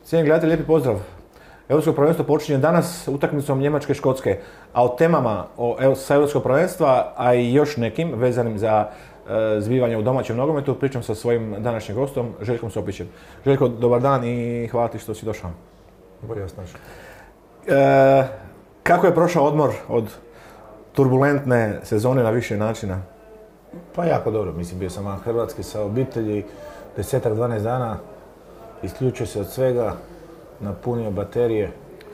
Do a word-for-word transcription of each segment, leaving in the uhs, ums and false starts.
Cijenjeni gledatelji, lijepi pozdrav. Europsko prvenstvo počinje danas utakmicom Njemačke i Škotske, a o temama o, sa Europskog prvenstva, a i još nekim vezanim za e, zbivanje u domaćem nogometu, pričam sa svojim današnjim gostom, Željkom Sopićem. Željko, dobar dan i hvala ti što si došao. Bolje vas našao. E, kako je prošao odmor od turbulentne sezone na više načina? Pa jako dobro, mislim, bio sam van Hrvatske sa obitelji, desetak, dvanaest dana, isključio se od svega, napunio baterije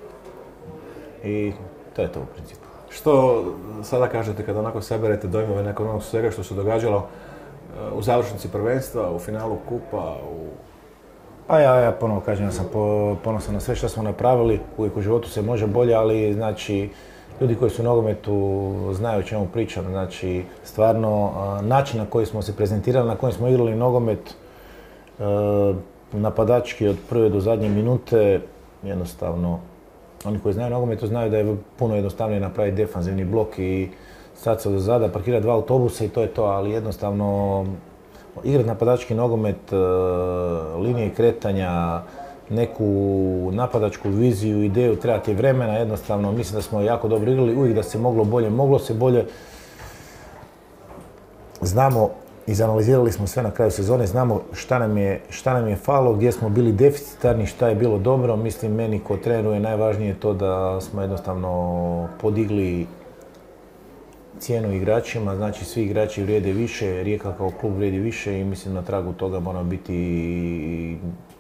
i to je to u principu. Što sada kažete kada onako saberete dojmove nakon onog svega što se događalo u završnici prvenstva, u finalu kupa, u... Pa ja, ja ponovo kažem, ja sam po, ponosan na sve što smo napravili, uvijek u životu se može bolje, ali znači ljudi koji su u nogometu znaju o čemu pričam, znači stvarno način na koji smo se prezentirali, na kojem smo igrali nogomet, napadački od prve do zadnje minute, jednostavno, oni koji znaju nogometu znaju da je puno jednostavnije napraviti defanzivni blok i sad se do zada parkirati dva autobusa i to je to, ali jednostavno igrati napadački nogomet, linije kretanja, neku napadačku viziju, ideju, treba ti vremena, jednostavno mislim da smo jako dobro igrali, uvijek da se moglo bolje, moglo se bolje. Znamo, izanalizirali smo sve na kraju sezone, znamo šta nam je, šta nam je falo, gdje smo bili deficitarni, šta je bilo dobro. Mislim, meni ko treneru je najvažnije to da smo jednostavno podigli cijenu igračima, znači svi igrači vrijede više, Rijeka kao klub vrijedi više i mislim na tragu toga moramo biti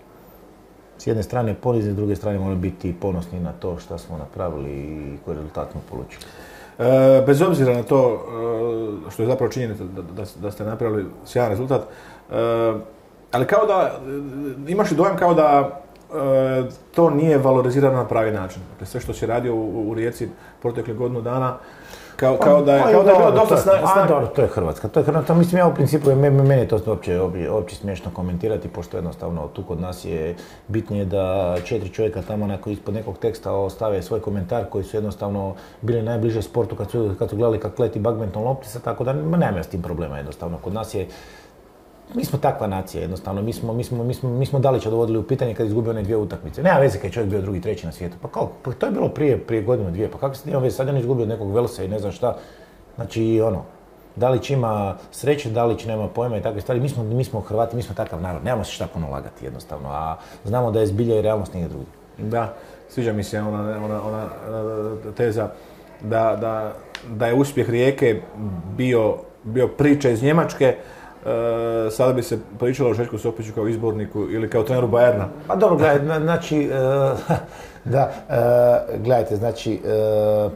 s jedne strane ponizni, s druge strane moramo biti ponosni na to što smo napravili i koji rezultat smo polučili. E, bez obzira na to e, što je zapravo činjenica da, da, da ste napravili sjajan rezultat, e, ali kao da, imaš li dojam kao da e, to nije valorizirano na pravi način. Dakle, sve što si radio u, u Rijeci protekle godinu dana, kao, kao da je, kao da je bilo dosta snage. A dobro, to je Hrvatska. To je Hrvatska. Mislim, ja u principu, meni je to uopće, uopće smiješno komentirati, pošto jednostavno tu kod nas je bitnije da četiri čovjeka tamo neko ispod nekog teksta ostave svoj komentar koji su jednostavno bili najbliže sportu kad su, kad su gledali kako leti badminton loptica, tako da nemam ja s tim problema jednostavno. Kod nas je, mi smo takva nacija jednostavno, mi smo, mi smo, mi smo, mi smo Dalića dovodili u pitanje kad izgubio one dvije utakmice. Nema veze kad je čovjek bio drugi, treći na svijetu. Pa kao, pa to je bilo prije, prije godinu, dvije, pa kako se nema veze, sad je on izgubio od nekog Velsa i ne znam šta. Znači ono, Dalić ima sreće, Dalić nema pojma i takve stvari. Mi smo, mi smo Hrvati, mi smo takav narod, nemamo se šta puno lagati jednostavno, a znamo da je zbilja i realnost nije drugi. Da, sviđa mi se ona, ona, ona teza da, da, da je uspjeh Rijeke bio, bio priča iz Njemačke. E, sada bi se pričalo o Željku Sopiću kao izborniku ili kao treneru Bayerna. Pa dobro, gledajte, znači, uh, da, uh, gledajte, znači, uh,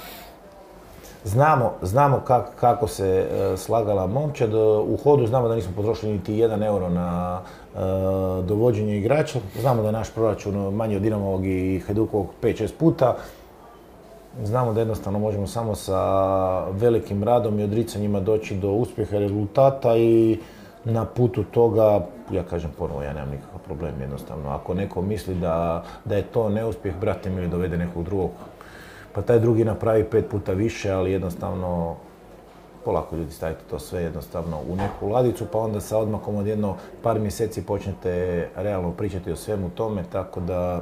znamo, znamo kak, kako se uh, slagala momčad, u hodu znamo da nismo potrošili niti jedan euro na uh, dovođenje igrača, znamo da je naš proračun manji od Dinamovog i Hajdukovog pet šest puta. Znamo da jednostavno možemo samo sa velikim radom i odricanjima doći do uspjeha i rezultata i na putu toga, ja kažem ponovo, ja nemam nikakav problem jednostavno. Ako neko misli da, da je to neuspjeh, brate mi, ili dovede nekog drugog, pa taj drugi napravi pet puta više, ali jednostavno polako ljudi stavite to sve jednostavno u neku ladicu, pa onda sa odmakom od jedno par mjeseci počnete realno pričati o svemu tome, tako da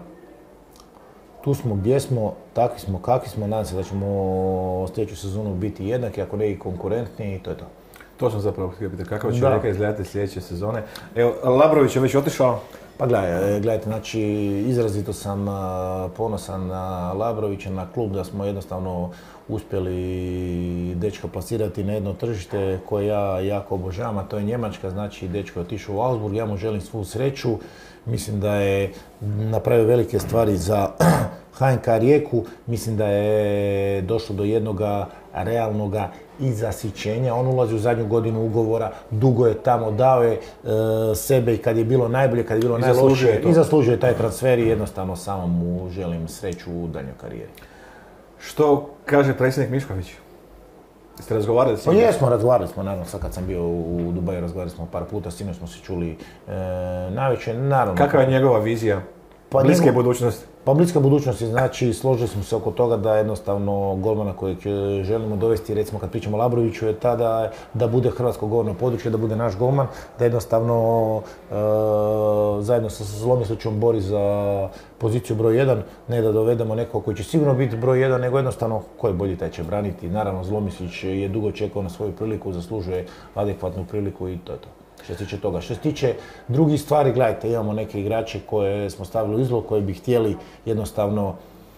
tu smo gdje smo, takvi smo kakvi smo, nadam se da ćemo sljedeću sezonu biti jednaki, ako ne i konkurentni i to je to. To sam zapravo htio pitati, kako će Rijeka izgledati sljedeće sezone? Evo, Labrović je već otišao. Pa gledaj, gledajte, znači izrazito sam ponosan na Labrovića, na klub, da smo jednostavno uspjeli dečka plasirati na jedno tržište koje ja jako obožavam, a to je Njemačka, znači dečko je otišao u Augsburg, ja mu želim svu sreću. Mislim da je napravio velike stvari za H N K Rijeku, mislim da je došlo do jednoga realnoga i zasićenja. On ulazi u zadnju godinu ugovora, dugo je tamo, dao je e, sebe i kad je bilo najbolje, kad je bilo najlošije i zaslužio je taj transfer i jednostavno samo mu želim sreću u daljnjoj karijeri. Što kaže predsjednik Mišković? Ste razgovarali s njim? Pa jesmo, razgovarali smo, naravno, sad kad sam bio u Dubaju, razgovarali smo par puta, sinoć smo se čuli e, navečer, naravno. Kakva je njegova vizija pa bliske njegu, budućnosti? Pa bliska budućnosti, znači složili smo se oko toga da jednostavno golmana kojeg želimo dovesti, recimo kad pričamo o Labroviću, je tada da bude hrvatsko govorno područje, da bude naš golman, da jednostavno e, zajedno sa Zlomislićem bori za poziciju broj jedan, ne da dovedemo nekog koji će sigurno biti broj jedan, nego jednostavno ko je bolji taj će braniti. Naravno Zlomislić je dugo čekao na svoju priliku, zaslužuje adekvatnu priliku i to je to. Što se tiče toga. Što se tiče drugih stvari, gledajte, imamo neke igrače koje smo stavili u izlog, koji bi htjeli jednostavno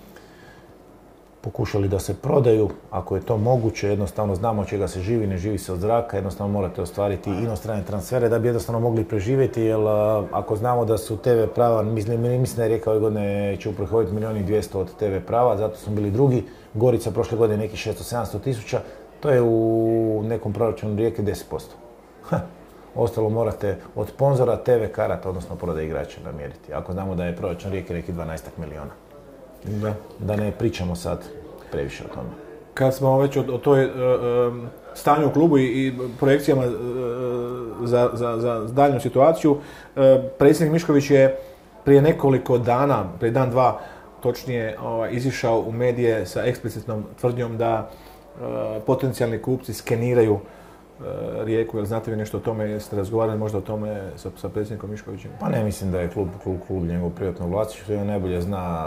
pokušali da se prodaju. Ako je to moguće, jednostavno znamo od čega se živi, ne živi se od zraka, jednostavno morate ostvariti inostrane transfere da bi jednostavno mogli preživjeti, jer ako znamo da su te ve prava, mislim, mislim da je rekao ove godine će uprihoditi milijun i dvjesto od te ve prava, zato smo bili drugi. Gorica prošle godine nekih šesto sedamsto tisuća, to je u nekom proračunu Rijeke deset posto. Ostalo morate od sponzora te ve karata, odnosno prodaje igrača, namiriti. Ako znamo da je proračun Rijeke neki dvanaestak milijuna. Da. Da ne pričamo sad previše o tome. Kad smo već o, o toj uh, stanju u klubu i, i projekcijama uh, za, za, za daljnju situaciju, uh, predsjednik Mišković je prije nekoliko dana, prije dan dva, točnije ovaj, izišao u medije sa eksplicitnom tvrdnjom da uh, potencijalni kupci skeniraju Rijeku, jel znate vi nešto o tome, jeste razgovarali možda o tome sa, sa predsjednikom Miškovićem? Pa ne, mislim da je klub, klub, klub njegov privatno vlasništvo i on najbolje zna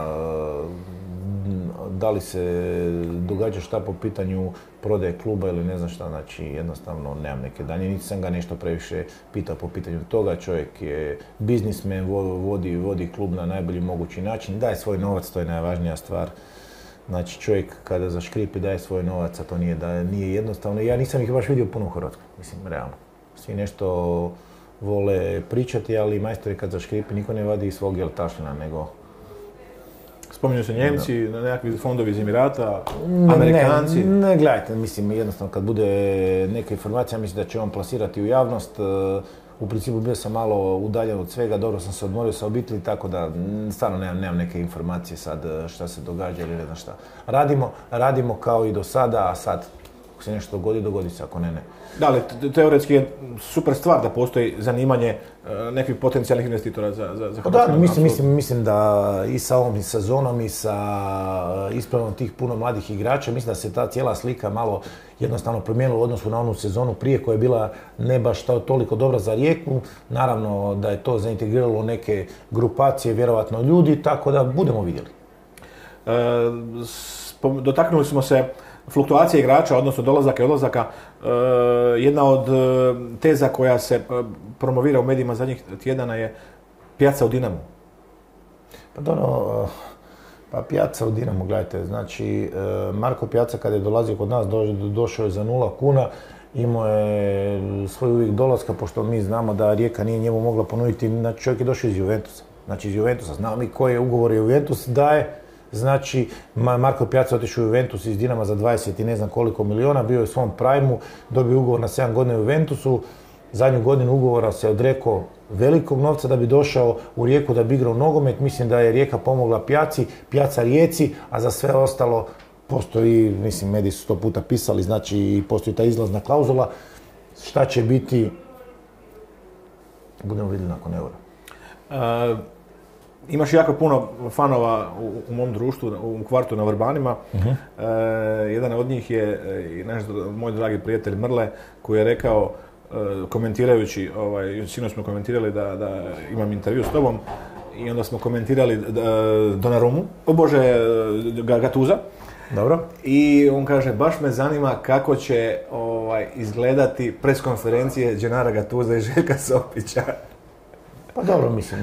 da li se događa šta po pitanju prodaje kluba ili ne znam šta, znači jednostavno nemam neke danje, niti sam ga nešto previše pitao po pitanju toga, čovjek je biznismen, vodi, vodi klub na najbolji mogući način, daje svoj novac, to je najvažnija stvar. Znači čovjek kada zaškripi daje svoj novac, a to nije, da, nije jednostavno. Ja nisam ih baš vidio puno u Hrvatskoj, mislim, realno. Svi nešto vole pričati, ali majstori kad zaškripi niko ne vadi iz svog jeltašljena, nego... Spominju se Njemci, da. Nekakvi fondovi iz Emirata, Amerikanci. Ne, ne, gledajte, mislim, jednostavno kad bude neka informacija, mislim da će on plasirati u javnost. U principu bio sam malo udaljen od svega, dobro sam se odmorio sa obitelji, tako da stvarno nemam, nemam neke informacije sad šta se događa ili ne znam šta. Radimo, radimo kao i do sada, a sad ako se nešto dogodi, dogodi se, ako ne, ne. Da, ali teoretski je super stvar da postoji zanimanje nekih potencijalnih investitora za, za, za Hrvatsku. Da, mislim, mislim, mislim da i sa ovom sezonom i sa ispravom tih puno mladih igrača, mislim da se ta cijela slika malo jednostavno promijenila u odnosu na onu sezonu prije koja je bila ne baš toliko dobra za Rijeku. Naravno da je to zaintegriralo neke grupacije, vjerovatno ljudi, tako da budemo vidjeli. E, dotaknuli smo se fluktuacije igrača, odnosno dolazaka i odlazaka. E, jedna od teza koja se promovira u medijima zadnjih tjedana je Piazza u Dinamu. Pa dobro, pa Piazza u Dinamu, gledajte, znači Marko Piazza kad je dolazio kod nas do, došao je za nula kuna, imao je svoj uvijek dolaska, pošto mi znamo da Rijeka nije njemu mogla ponuditi, znači čovjek je došao iz Juventusa, znači iz Juventusa, znamo mi koje ugovore Juventus daje. Znači, Marko Piazza otišao u Juventus iz Dinama za dvadeset i ne znam koliko miliona, bio je u svom prajmu, dobio ugovor na sedam godina u Juventusu, zadnju godinu ugovora se odrekao velikog novca da bi došao u Rijeku da bi igrao nogomet. Mislim da je Rijeka pomogla Piazzi, Piazza Rijeci, a za sve ostalo postoji, mislim, mediji su sto puta pisali, znači postoji ta izlazna klauzula. Šta će biti, budemo vidjeli nakon Eura. Uh... Imaš jako puno fanova u, u mom društvu, u kvartu na Vrbanima. Uh-huh. E, jedan od njih je i naš moj dragi prijatelj Mrle, koji je rekao, e, komentirajući, ovaj, sinoć smo komentirali da, da imam intervju s tobom, i onda smo komentirali Donnarumu, o Bože, Gattusa. Dobro. I on kaže, baš me zanima kako će ovaj, izgledati preskonferencije Gennara Gattusa i Željka Sopića. Pa dobro, mislim,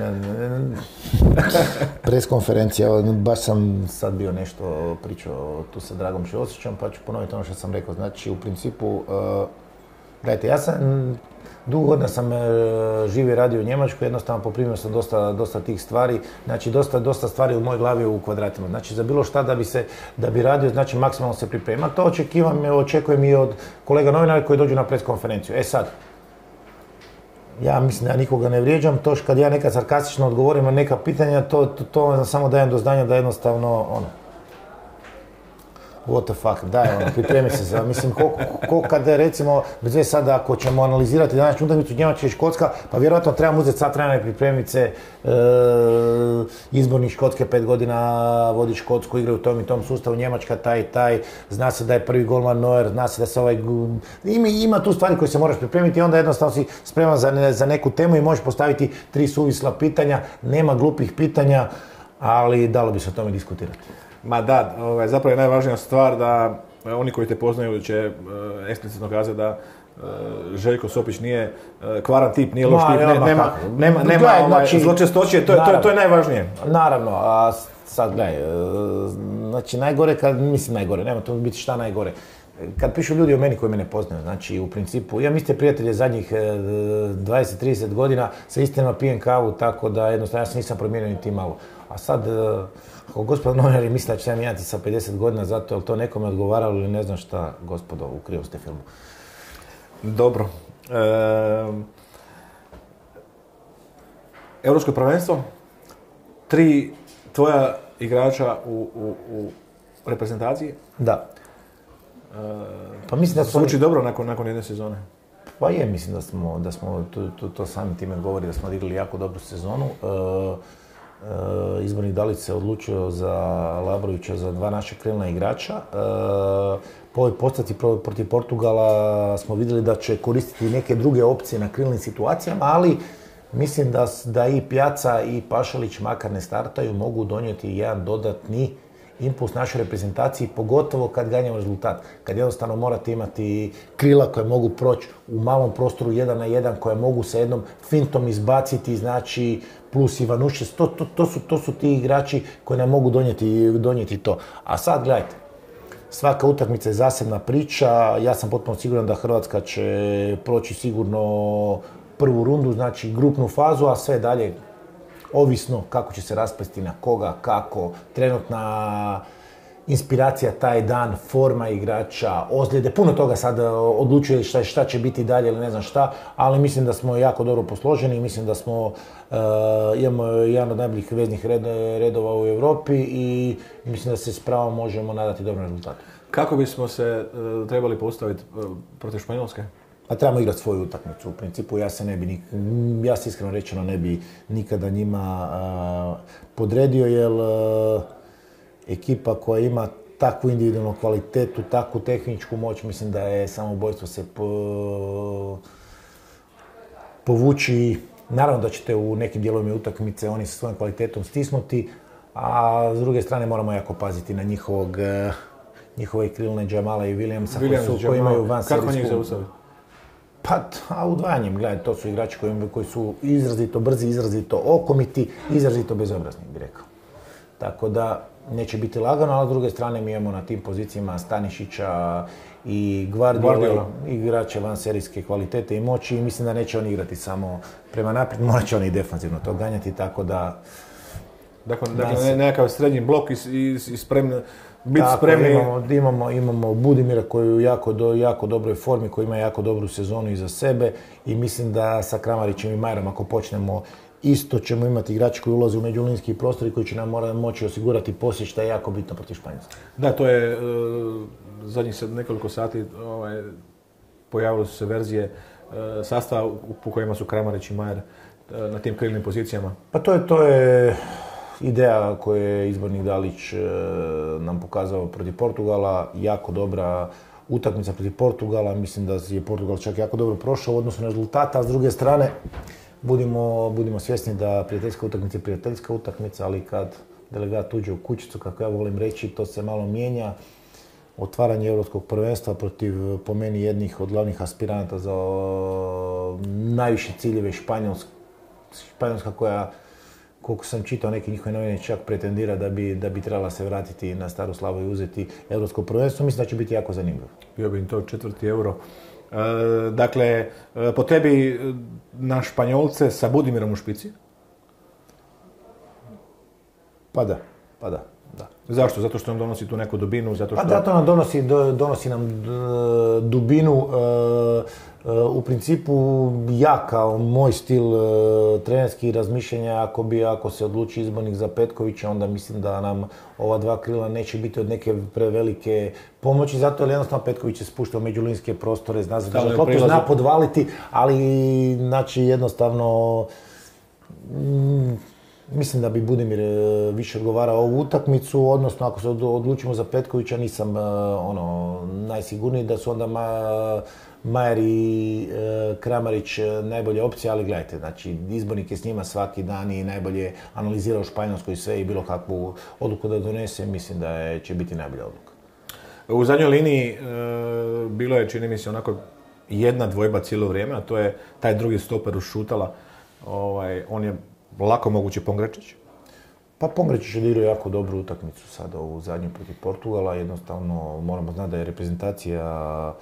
preskonferencija, baš sam sad bio nešto pričao tu sa Dragom Ćosićem, pa ću ponoviti ono što sam rekao. Znači, u principu, uh, gledajte, ja sam, dugo godina sam uh, živio i radio u Njemačkoj, jednostavno poprimio sam dosta, dosta tih stvari, znači dosta, dosta stvari u mojoj glavi u kvadratima. Znači, za bilo šta da bi se, da bi radio, znači maksimalno se priprema. To očekivam, očekujem i od kolega novinara koji dođu na preskonferenciju. E sad, ja mislim da nikoga ne vrijeđam, to što kad ja nekad sarkastično odgovorim na neka pitanja, to, to, to samo dajem do znanja da jednostavno, ono, what the fuck, daj ono, pripremi se za, mislim, ko, ko kad recimo, bez veze sad ako ćemo analizirati današnju utakmicu Njemačka i Škotska, pa vjerojatno trebamo uzeti sad vremena i pripremiti se, e, izbornik Škotske pet godina vodi Škotsku, igra u tom i tom sustavu, Njemačka taj i taj, zna se da je prvi golman Neuer, zna se da se ovaj, ima, ima tu stvari koje se moraš pripremiti i onda jednostavno si spreman za, ne, za neku temu i možeš postaviti tri suvisla pitanja, nema glupih pitanja, ali dalo bi se o tome diskutirati. Ma da, ovaj, zapravo je najvažnija stvar da oni koji te poznaju će uh, eksplicitno kazati da uh, Željko Sopić nije uh, kvaran tip, nije loš tip, ne, nema, nema, nema, nema ovaj, znači, zločestoće, to, to, to je najvažnije. Naravno, a sad gledaj, znači najgore kad, mislim najgore, nema to biti šta najgore. Kad pišu ljudi o meni koji me ne poznaju, znači u principu, ja mislim prijatelje zadnjih dvadeset do trideset godina sa istinama pijem kavu, tako da jednostavno ja se nisam promijenio niti malo. A sad, ako gospod novinari misle da će ja mijenjati sa pedeset godina zato je li to nekome odgovaralo ili ne znam šta, gospodo, u krivom ste filmu. Dobro. E, Europsko prvenstvo, tri tvoja igrača u, u, u reprezentaciji. Da. E, pa mislim da zvuči dobro nakon, nakon jedne sezone. Pa je, mislim da smo, da smo to, to, to samim time govori da smo odigrali jako dobru sezonu. E, e, izbornik Dalić se odlučio za Labrovića, za dva naša krilna igrača. E, po ovoj postavci protiv Portugala smo vidjeli da će koristiti neke druge opcije na krilnim situacijama, ali mislim da, da i Pjaca i Pašalić, makar ne startaju, mogu donijeti jedan dodatni impuls našoj reprezentaciji, pogotovo kad ganjamo rezultat. Kad jednostavno morate imati krila koje mogu proći u malom prostoru jedan na jedan, koje mogu sa jednom fintom izbaciti, znači plus Ivanušec, to, to, to, su, to su ti igrači koji nam mogu donijeti, donijeti to. A sad gledajte, svaka utakmica je zasebna priča, ja sam potpuno siguran da Hrvatska će proći sigurno prvu rundu, znači grupnu fazu, a sve dalje ovisno kako će se rasplesti na koga, kako, trenutna inspiracija taj dan, forma igrača, ozljede, puno toga sad odlučuje šta, šta će biti dalje ili ne znam šta, ali mislim da smo jako dobro posloženi, mislim da smo, uh, imamo jedan od najboljih veznih red, redova u Europi i mislim da se s pravom možemo nadati dobrom rezultatu. Kako bismo se uh, trebali postaviti uh, protiv Španjolske? A trebamo igrati svoju utakmicu. U principu ja se ne bi, ja se iskreno rečeno ne bi nikada njima uh, podredio, jer uh, ekipa koja ima takvu individualnu kvalitetu, takvu tehničku moć, mislim da je samoubojstvo se po, povući. Naravno da ćete u nekim dijelovima utakmice oni sa svojom kvalitetom stisnuti, a s druge strane moramo jako paziti na njihovog, uh, njihove krilne Džamala i Williamsa, Williams, koji, su, koji imaju van serijsku. Kako njih zaustaviti? Pa, a udvajanjem, gledaj, to su igrači koji, koji su izrazito brzi, izrazito okomiti, izrazito bezobrazni, bi rekao. Tako da neće biti lagano, ali s druge strane mi imamo na tim pozicijama Stanišića i Guardiola, igrače van serijske kvalitete i moći i mislim da neće oni igrati samo prema naprijed, morat će oni defanzivno to ganjati, tako da... Dakle, dakle ne, nekakav srednji blok i, i, i spremni, biti tako, spremni... Imamo, imamo, imamo Budimira koji je u jako, do, jako dobroj formi, koji ima jako dobru sezonu iza sebe i mislim da sa Kramarićem i Majerom ako počnemo isto ćemo imati igrači koji ulaze u međulinijski prostor i koji će nam mora, moći osigurati posjed, što je jako bitno protiv Španjolske. Da, to je uh, zadnjih nekoliko sati ovaj, pojavile su se verzije uh, sastava u kojima su Kramarić i Majer uh, na tim krilnim pozicijama. Pa to je, to je ideja koju je izbornik Dalić uh, nam pokazao protiv Portugala, jako dobra utakmica protiv Portugala, mislim da je Portugal čak jako dobro prošao u odnosu na rezultata, a s druge strane Budimo, budimo svjesni da prijateljska utakmica je prijateljska utakmica, ali kad delegat uđe u kućicu, kako ja volim reći, to se malo mijenja. Otvaranje Europskog prvenstva protiv, po meni, jednih od glavnih aspiranata za najviše ciljeve Španjolska, Španjolska koja, koliko sam čitao neki njihove novine, čak pretendira da bi, da bi trebala se vratiti na staru slavu i uzeti Europsko prvenstvo. Mislim da će biti jako zanimljivo. Bio bi im to četvrti euro. E, dakle, po tebi na Španjolce sa Budimirom u špici? Pa da, pa da, da. Zašto? Zato što nam donosi tu neku dubinu? Zato što... Pa zato nam donosi, donosi nam dubinu. U principu ja kao moj stil trenerskih razmišljanja, ako bi ako se odluči izbornik za Petkovića, onda mislim da nam ova dva krila neće biti od neke prevelike pomoći, zato jer jednostavno Petković se spušta u međulinske prostore, zna zadržati loptu, zna podvaliti, ali znači jednostavno mm, mislim da bi Budimir više odgovarao ovu utakmicu, odnosno ako se odlučimo za Petkovića nisam ono najsigurniji da su onda ma, Majer i e, Kramarić najbolje opcije, ali gledajte, znači izbornik je s njima svaki dan i najbolje analizirao Španjolsku i sve i bilo kakvu odluku da donese, mislim da je, će biti najbolja odluka. U zadnjoj liniji e, bilo je, čini mi se, onako jedna dvojba cijelo vrijeme, a to je taj drugi stoper uz Šutala. Ovaj, on je lako moguće Pongračić. Pa Pongračić je odigrao jako dobru utakmicu sada u zadnju protiv Portugala. Jednostavno moramo znati da je reprezentacija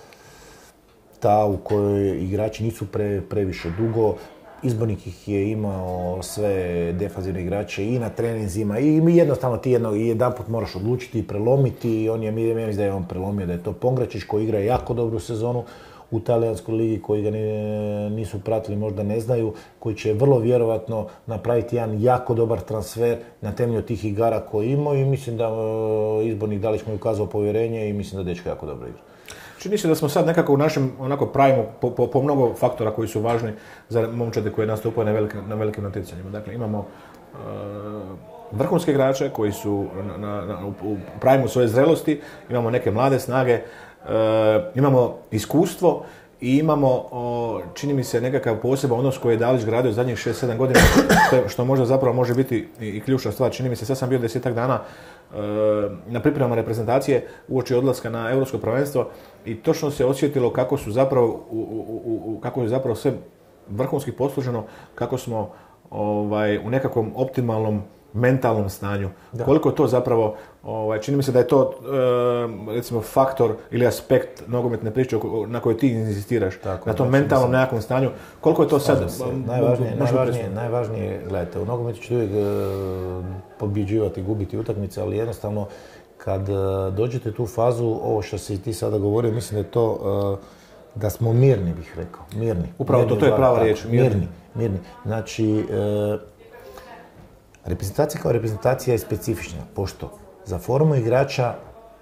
ta u kojoj igrači nisu pre, previše dugo. Izbornik ih je imao sve defanzivne igrače i na treninzima i jednostavno ti jedno, jedan put moraš odlučiti i prelomiti. On je, mi mislim da je on prelomio, da je to Pongračić koji igra jako dobru sezonu u talijanskoj ligi, koji ga nisu pratili, možda ne znaju, koji će vrlo vjerovatno napraviti jedan jako dobar transfer na temelju tih igara koje imao i mislim da izbornik Dalić mu je ukazao povjerenje i mislim da dečko jako dobro igra. Čini se da smo sad nekako u našem onako primu po, po, po mnogo faktora koji su važni za momčade koje nastupaju na, velike, na velikim natjecanjima. Dakle, imamo uh, vrhunske igrače koji su na, na, u primu svoje zrelosti, imamo neke mlade snage, uh, imamo iskustvo i imamo, o, čini mi se, nekakav poseban odnos koji je Dalić gradio zadnjih šest sedam godina, što, što možda zapravo može biti i, i ključna stvar. Čini mi se, sad sam bio desetak dana uh, na pripremama reprezentacije uoči odlaska na Europsko prvenstvo i točno se osjetilo kako su zapravo, u, u, u, kako je zapravo sve vrhunski posluženo, kako smo ovaj, u nekakvom optimalnom mentalnom stanju. Da. Koliko to zapravo, ovaj, čini mi se da je to e, recimo faktor ili aspekt nogometne priče na kojoj ti insistiraš, tako, na tom znači, mentalnom nekakvom stanju. Koliko je to sad? Se. Najvažnije, najvažnije, najvažnije, gledajte, u nogometu ćete uvijek e, pobjeđivati, gubiti utakmice, ali jednostavno kad e, dođete tu fazu, ovo što si ti sada govorio, mislim da je to e, da smo mirni, bih rekao, mirni. Upravo mirni, to, to je prava riječ, mirni. Mirni, mirni. Znači, e, reprezentacija kao reprezentacija je specifična, pošto za formu igrača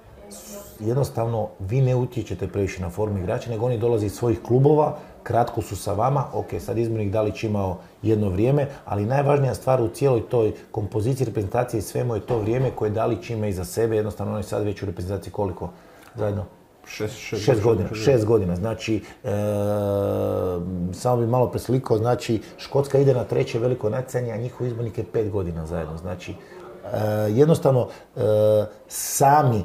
jednostavno vi ne utječete previše na formu igrača, nego oni dolaze iz svojih klubova, kratko su sa vama, ok, sad izbornik Dalić imao jedno vrijeme, ali najvažnija stvar u cijeloj toj kompoziciji reprezentacije i svemu je to vrijeme koje Dalić ima iza sebe, jednostavno on je sad već u reprezentaciji koliko zajedno? Šest, šest, šest godina, šest godina, znači, e, samo bi malo preslikao, znači, Škotska ide na treće veliko natjecanje, a njihov izbornik je pet godina zajedno, znači, e, jednostavno, e, sami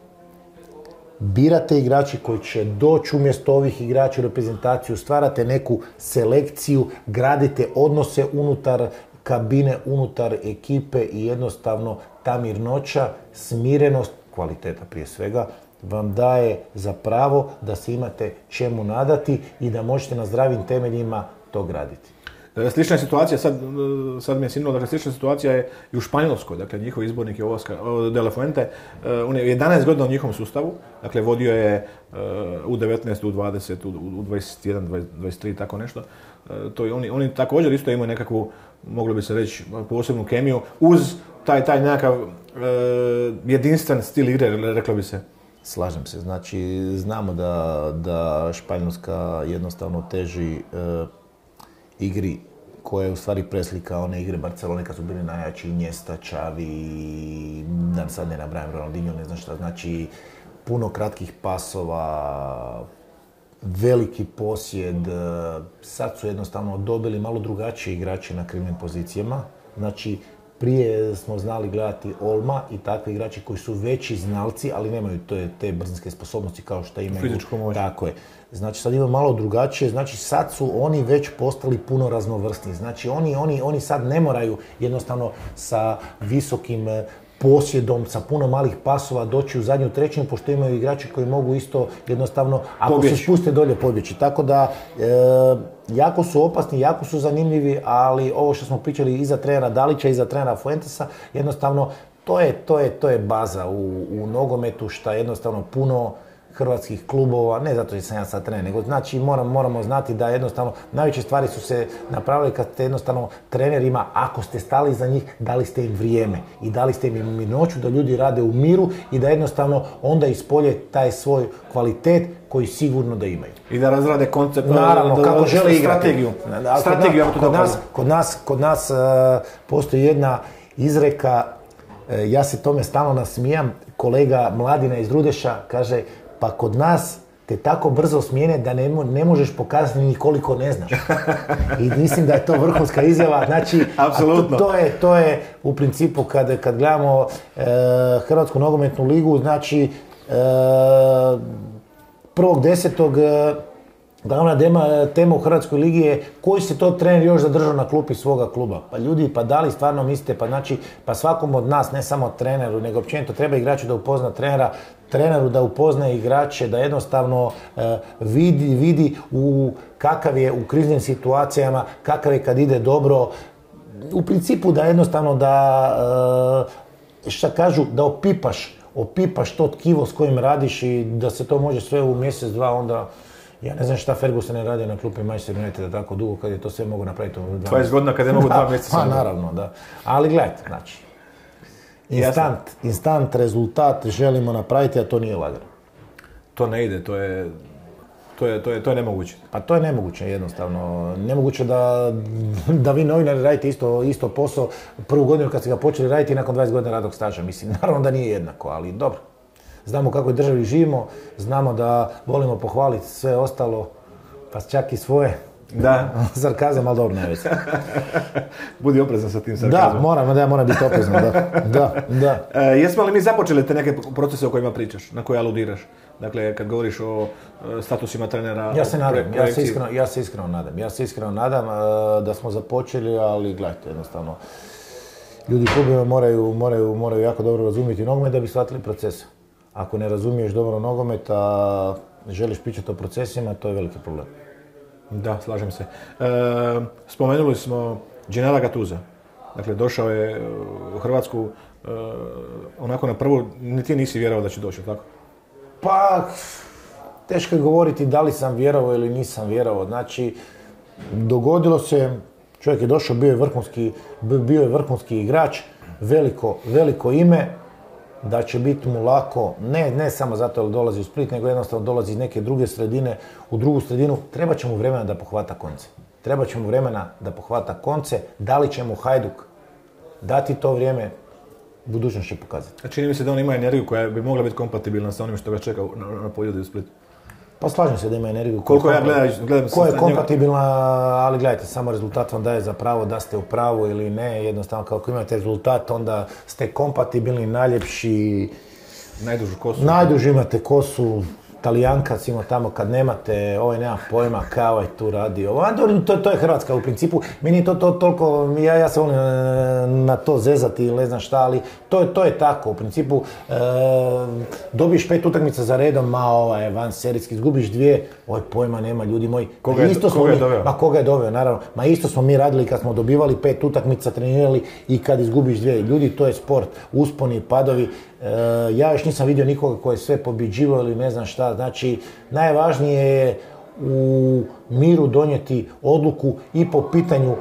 birate igrači koji će doći umjesto ovih igrača u reprezentaciju, stvarate neku selekciju, gradite odnose unutar kabine, unutar ekipe i jednostavno ta mirnoća, smirenost, kvaliteta prije svega, vam daje za pravo da se imate čemu nadati i da možete na zdravim temeljima to graditi. Slična situacija, sad, sad mi je sinulo, dakle slična situacija je i u Španjolskoj, dakle njihov izbornik je Oscar De La Fuente, on je jedanaest godina u njihovom sustavu, dakle vodio je u devetnaest, u dvadeset, u dvadeset jedan, dvadeset tri, tako nešto. To je, oni, oni također isto imaju nekakvu, moglo bi se reći, posebnu kemiju, uz taj, taj nekakav uh, jedinstven stil igre, reklo bi se. Slažem se, znači znamo da, da Španjolska jednostavno teži uh, igri koja je u stvari preslika one igre Barcelone kad su bili najjači, Iniesta, Xavi, da sad ne nabrajam, Ronaldinho, ne znam šta, znači puno kratkih pasova, veliki posjed, sad su jednostavno dobili malo drugačije igrače na krivnim pozicijama, znači prije smo znali gledati Olma i takve igrače koji su veći znalci, ali nemaju te, te brzinske sposobnosti kao što imaju. Fizičko moć. Tako je. Znači sad ima malo drugačije, znači sad su oni već postali puno raznovrsniji. Znači oni, oni, oni sad ne moraju jednostavno sa visokim posjedom, sa puno malih pasova doći u zadnju trećinu, pošto imaju igrači koji mogu isto jednostavno, ako pobjeći. Se spuste dolje, pobjeći. Tako da, e, jako su opasni, jako su zanimljivi, ali ovo što smo pričali iza trenera Dalića, iza trenera Fuentesa, jednostavno to je, to je, to je baza u, u nogometu, šta jednostavno puno hrvatskih klubova, ne zato što sam ja sad trener, nego znači moram, moramo znati da jednostavno najveće stvari su se napravile kad ste jednostavno trenerima, ako ste stali za njih, dali ste im vrijeme i dali ste im mirnoću da ljudi rade u miru i da jednostavno onda ispolje taj svoj kvalitet koji sigurno da imaju. I da razrade koncept, naravno, da, kako da, žele igrati. Strategiju. Da, strategiju kod, kod, nas, kod nas, kod nas uh, postoji jedna izreka, uh, ja se tome stalno nasmijam, kolega Mladina iz Rudeša kaže, pa kod nas te tako brzo smijene da ne, ne možeš pokazati ni koliko ne znaš. I mislim da je to vrhunska izjava. Znači, apsolutno. To, to, je, to je u principu kad, kad gledamo e, Hrvatsku nogometnu ligu, znači e, prvog desetog e, glavna tema, tema u Hrvatskoj ligi je koji se to trener još zadržao na klupi svoga kluba. Pa ljudi, pa da li stvarno mislite, pa znači, pa svakom od nas, ne samo treneru, nego općenito treba igraču da upozna trenera, treneru da upoznaje igrače, da jednostavno e, vidi, vidi u kakav je u kriznim situacijama, kakav je kad ide dobro. U principu da jednostavno da, e, šta kažu, da opipaš, opipaš to tkivo s kojim radiš i da se to može sve u mjesec, dva, onda ja ne znam šta Ferguson ne radi na klupi Manchester Uniteda tako dugo kad je to sve mogu napraviti u dva mjeseca. dvadeset godina kad je mogu dva mjeseca. Pa naravno, da. Ali gledajte, znači, instant, instant rezultat želimo napraviti, a to nije lagano. To ne ide, to je, to je, to je, to je nemoguće. Pa to je nemoguće jednostavno. Nemoguće da, da vi novinari radite isto, isto posao prvu godinu kad ste ga počeli raditi i nakon dvadeset godina radnog staža. Mislim, naravno da nije jednako, ali dobro. Znamo kako je državi živimo, znamo da volimo pohvaliti sve ostalo, pa čak i svoje. Da. Sarkazam, ali dobro, najveće. Budi oprezan sa tim sarkazom. Da, moram, da, moram biti oprezan, da. da, da. E, jesmo li mi započeli te neke procese o kojima pričaš, na koje aludiraš? Dakle, kad govoriš o e, statusima trenera... Ja se nadam, ja se, iskreno, ja se iskreno nadam. Ja se iskreno nadam e, da smo započeli, ali gledajte, jednostavno, ljudi klubima moraju, moraju, moraju jako dobro razumjeti nogomet da bi shvatili procese. Ako ne razumiješ dobro nogomet, a želiš pričati o procesima, to je veliki problem. Da, slažem se. E, spomenuli smo Gennara Gattusa. Dakle, došao je u Hrvatsku e, onako na prvu, ni ti nisi vjerovao da će doći, tako? Pa, teško je govoriti da li sam vjerovao ili nisam vjerovao. Znači, dogodilo se, čovjek je došao, bio je vrhunski, bio je vrhunski igrač, veliko, veliko ime, da će biti mu lako, ne, ne samo zato jer dolazi u Split, nego jednostavno dolazi iz neke druge sredine, u drugu sredinu, treba će mu vremena da pohvata konce. Treba će mu vremena da pohvata konce, da li će mu Hajduk dati to vrijeme, budućnost će pokazati. Čini mi se da on ima energiju koja bi mogla biti kompatibilna sa onim što ga čeka na, na poljudu u Splitu. Pa slažem se da ima energiju koliko ja gledam, gledam koja je kompatibilna, ali gledajte, samo rezultat vam daje za pravo da ste u pravu ili ne. Jednostavno, kako imate rezultat, onda ste kompatibilni, najljepši. Najdužu kosu. Najduži imate kosu. Talijankac ima tamo kad nemate, ovaj nema pojma kao je tu radi ovo. To, to je Hrvatska u principu. Meni je to, to toliko, ja, ja se volim na to zezati ili ne znam šta, ali to, to je tako. U principu e, dobiješ pet utakmica za redom, ma ovaj van serijski, izgubiš dvije, ovaj pojma nema, ljudi moji. Koga je, isto koga je doveo? Ma koga je doveo, naravno. Ma isto smo mi radili kad smo dobivali pet utakmica, trenirali i kad izgubiš dvije. Ljudi, to je sport, usponi, padovi. E, ja još nisam vidio nikoga koji je sve pobjeđivao ili ne znam šta. Znači, najvažnije je u miru donijeti odluku i po pitanju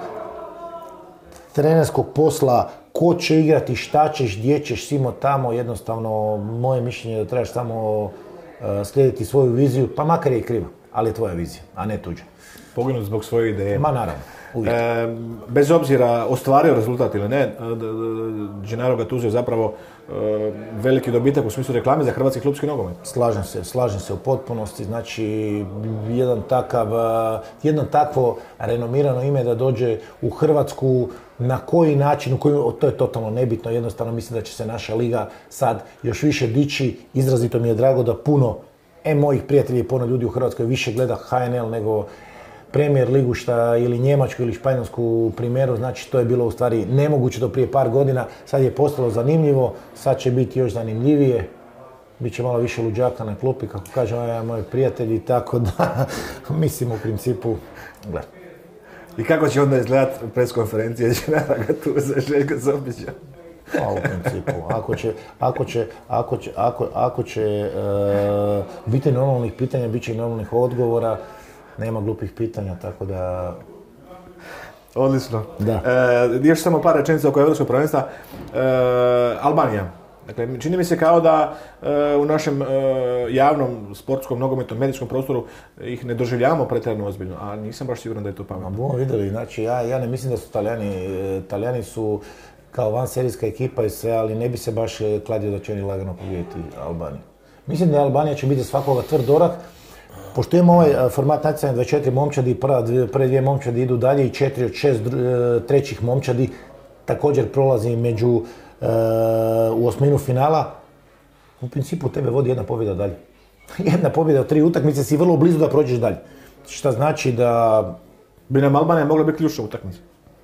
trenerskog posla, ko će igrati, šta ćeš, gdje ćeš, simo tamo. Jednostavno, moje mišljenje je da trebaš samo uh, slijediti svoju viziju, pa makar je i kriva, ali je tvoja vizija, a ne tuđa. Poginut zbog svoje ideje. Ma naravno, uvijek. E, bez obzira ostvario rezultat ili ne, Gennaro Gattuso je zapravo e, veliki dobitak u smislu reklame za hrvatski klubski nogomet. Slažem se, slažem se u potpunosti. Znači, jedan takav, jedno takvo renomirano ime da dođe u Hrvatsku, na koji način, u koji, to je totalno nebitno, jednostavno mislim da će se naša liga sad još više dići. Izrazito mi je drago da puno, em mojih prijatelji i puno ljudi u Hrvatskoj više gleda H N L nego Premier ligu šta ili Njemačku ili Španjolsku primeru, znači to je bilo u stvari nemoguće do prije par godina, sad je postalo zanimljivo, sad će biti još zanimljivije, bit će malo više luđaka na klupi, kako kažem ovaj moj prijatelji, tako da mislim u principu, gled. I kako će onda izgledati preskonferencije Gennara Gattusa, Željko Zopića? Pa u principu, ako će, ako će, ako će, ako, ako će e, biti normalnih pitanja, bit će i normalnih odgovora, nema glupih pitanja, tako da... Odlično. Da. E, još samo par rečenica oko Europskog prvenstva. E, Albanija. Dakle, čini mi se kao da e, u našem e, javnom, sportskom, nogometnom, medijskom prostoru ih ne doživljavamo pretjerano ozbiljno, a nisam baš siguran da je to pametno. Bomo vidjeli, znači ja, ja ne mislim da su Talijani, Talijani su kao vanserijska ekipa i sve, ali ne bi se baš kladio da će oni lagano pobijediti Albaniju. Mislim da Albanija će biti svakoga tvrd orah. Pošto imamo ovaj format natjecanja dvadeset četiri momčadi, prva, prve dvije momčadi idu dalje i četiri od šest trećih momčadi također prolazi među uh, u osminu finala. U principu tebe vodi jedna pobjeda dalje. Jedna pobjeda od tri utakmice, si vrlo blizu da prođeš dalje. Šta znači da... Bi nam Albanija mogla biti ključna utakmica?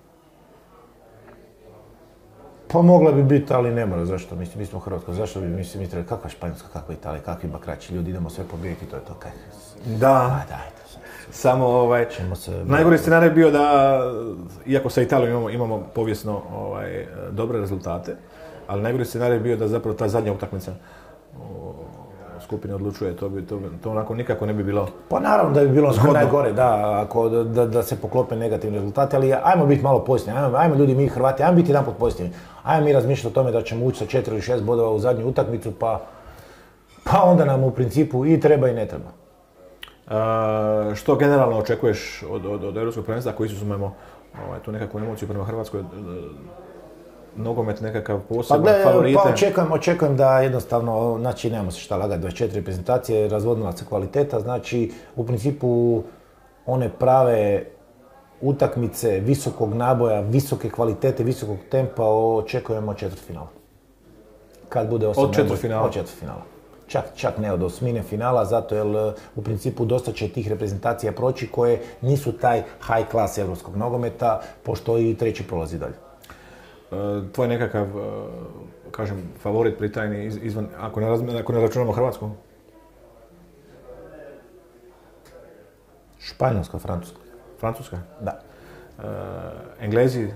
Pa mogla bi biti, ali ne mora. Zašto? Mislim, mi smo Hrvatska. Zašto bi mislim, mi trebali kakva Španjolska, kakva Italija, kakvi bakraći ljudi, idemo sve pobijediti, to je to. Kaj? Da. A, dajte. Samo ovaj, se... najgori scenarij bio da, iako sa Italijom imamo, imamo povijesno ovaj, dobre rezultate, ali najgori scenarij bio da zapravo ta zadnja utakmica u skupini odlučuje, to bi, to, to onako nikako ne bi bilo. Pa naravno da bi bilo zgodno. Najgore, da, ako, da, da se poklope negativni rezultati, ali ajmo biti malo pozitivni, ajmo, ajmo ljudi mi Hrvati, ajmo biti jedanput pozitivni. Ajmo mi razmišljati o tome da ćemo ući sa četiri ili šest bodova u zadnju utakmicu, pa, pa onda nam u principu i treba i ne treba. Uh, što generalno očekuješ od, od, od Europskog prvenstva, ako izuzmemo ovaj, tu nekakvu emociju prema Hrvatskoj, nogomet nekakav poseban, pa, favorite? Pa očekujem, očekujem da jednostavno, znači nemamo se šta lagati, dvadeset četiri reprezentacije, razvodnila se kvaliteta, znači u principu one prave utakmice visokog naboja, visoke kvalitete, visokog tempa očekujemo četvrtfinala. Kad bude osam od četvrtfinala? Od četvrtfinala. Čak, čak ne od osmine finala, zato jer u principu dosta će tih reprezentacija proći koje nisu taj high class europskog nogometa, pošto i treći prolazi dalje. E, tvoj nekakav, kažem, favorit pritajni izvan, ako ne, razmi, ako ne računamo Hrvatsku? Španjolska, Francuska. Francuska? Da. E, Englezi?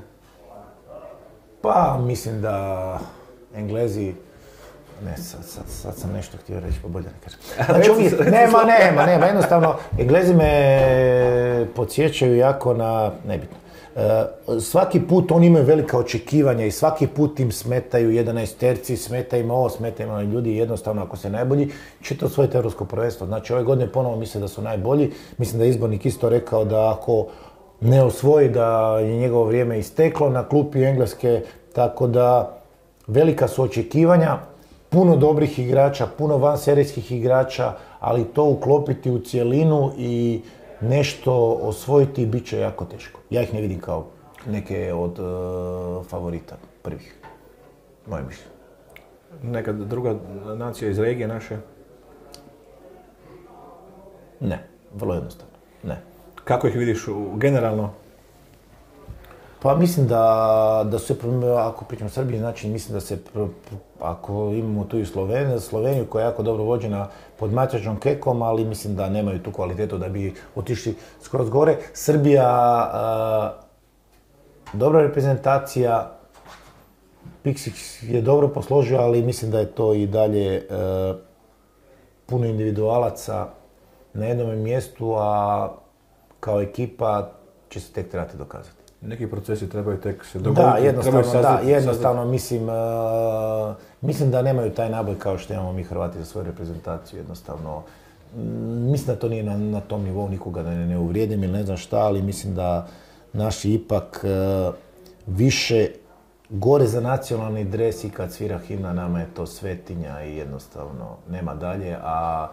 Pa mislim da Englezi... Ne, sad, sad, sad sam nešto htio reći, pa bolje ne kažem. Znači, uvijek, nema, nema, nema, jednostavno, Englezi me podsjećaju jako na, nebitno. E, svaki put oni imaju velika očekivanja i svaki put im smetaju jedanaesterci, smeta im ovo, smeta im ono, ljudi, jednostavno ako se najbolji, će to osvojiti europsko prvenstvo. Znači, ove godine ponovo misle da su najbolji. Mislim da je izbornik isto rekao da ako ne osvoji da je njegovo vrijeme isteklo na klupi Engleske, tako da velika su očekivanja. Puno dobrih igrača, puno vanserijskih igrača, ali to uklopiti u cjelinu i nešto osvojiti bit će jako teško. Ja ih ne vidim kao neke od uh, favorita prvih. Moje mišljenje. Neka druga nacija iz regije naše? Ne, vrlo jednostavno. Ne. Kako ih vidiš u, generalno? Pa mislim da, da se, ako pričamo o Srbiji, znači mislim da se, ako imamo tu i Sloveniju, Sloveniju koja je jako dobro vođena pod Matjažom Kekom, ali mislim da nemaju tu kvalitetu da bi otišli skroz gore. Srbija, a, dobra reprezentacija, Piksić je dobro posložio, ali mislim da je to i dalje a, puno individualaca na jednom mjestu, a kao ekipa će se tek trebati dokazati. Neki procesi trebaju tek se dogoditi. Da, jednostavno, sazdati, da, jednostavno mislim, uh, mislim da nemaju taj naboj kao što imamo mi Hrvati za svoju reprezentaciju. Jednostavno, m, mislim da to nije na, na tom nivou, nikoga da ne, ne uvrijedim ili ne znam šta, ali mislim da naši ipak uh, više gore za nacionalni dres i kad svira himna nama je to svetinja i jednostavno nema dalje, a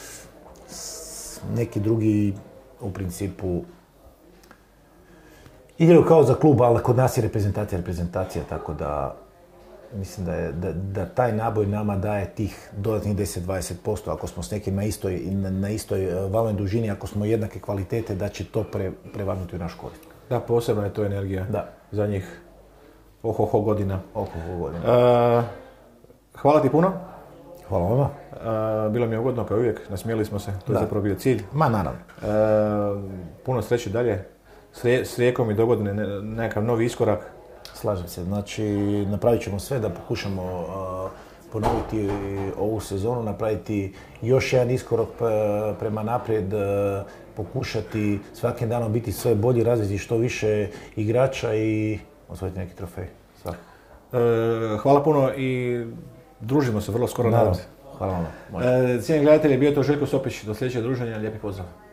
neki drugi u principu igraju kao za klub, ali kod nas je reprezentacija reprezentacija, tako da mislim da, je, da, da taj naboj nama daje tih dodatnih deset do dvadeset posto. Ako smo s nekim na istoj, na, na istoj valnoj dužini, ako smo jednake kvalitete, da će to pre, prevagnuti u naš korist. Da, posebna je to energija da. Za njih ohoho godina. Ohoho godina. Uh, hvala ti puno. Hvala vama. Uh, bilo mi je ugodno kao uvijek, nasmijeli smo se, to je zapravo bio cilj. Ma naravno. Uh, puno sreće dalje. S Rijekom i dogodine nekakav novi iskorak. Slažem se. Znači, napravit ćemo sve da pokušamo uh, ponoviti ovu sezonu, napraviti još jedan iskorak prema naprijed, uh, pokušati svakim danom biti sve bolji, razviti što više igrača i osvojiti neki trofej. E, hvala puno i družimo se vrlo skoro. Naravno. Hvala vam. E, cijenjeni gledatelji, bio je to Željko Sopić. Do sljedećeg druženja. Lijepi pozdrav.